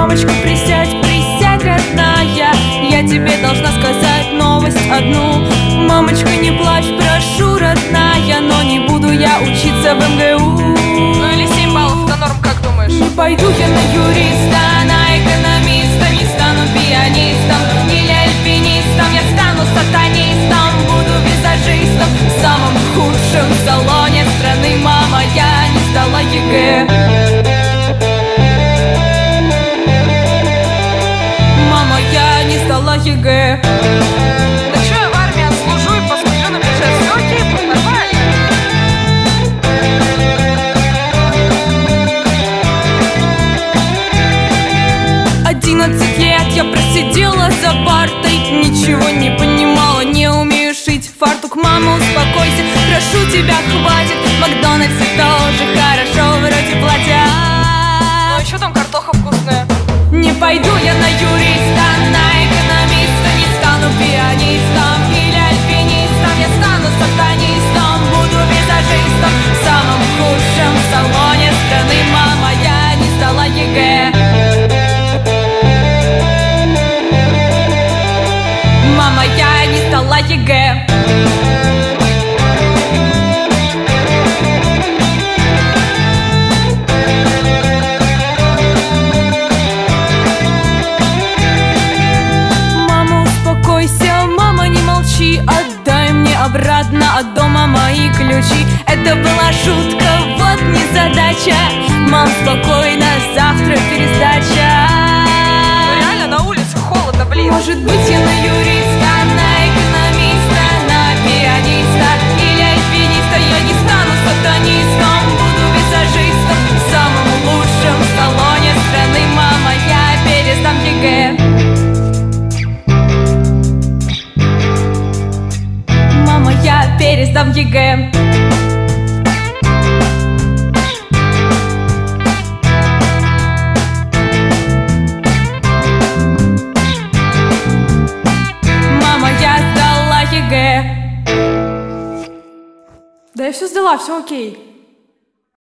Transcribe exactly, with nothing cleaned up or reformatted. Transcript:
Мамочка, присядь, присядь, родная, я тебе должна сказать новость одну. Мамочка, не плачь, прошу, родная, но не буду я учиться в эм гэ у. Ну или семь баллов, это норм, как думаешь? Не пойду я на юриста, на экономиста, не стану пианистом или альпинистом. Я стану сатанистом, буду визажистом в самом худшем салоне страны. Мама, я не сдала е гэ. Мама, я не сдала е гэ. Да чё, я в армии отслужу и посмотрю на бюджет. Все окей, будет нормально. Одиннадцать лет я просидела за партой, ничего не понимала, не умею шить фартук. Мама, успокойся, прошу тебя, хватит. В Макдональдсе тоже хорошо, вроде платят. Ну и чё там, картоха вкусная? Не пойду я на юриста, на экономиста, не стану пианистом или альпинистом. Я стану сатанистом, буду визажистом в самом худшем салоне страны. Мама, я не сдала е гэ. Мама, я не сдала е гэ. Мама, успокойся, мама, не молчи, отдай мне обратно от дома мои ключи. Это была шутка, вот незадача. Мам, спокойно, завтра пересдача. Ну реально, на улице холодно, блин. Может быть, я на юриста, на экономиста, на пианиста или альпиниста. Я не стану сатанистом, буду визажистом в самом лучшем салоне страны. Мама, я пересдам е гэ. Мама, я пересдам е гэ. Мама, я сдала е гэ. Да я все сдала, все окей.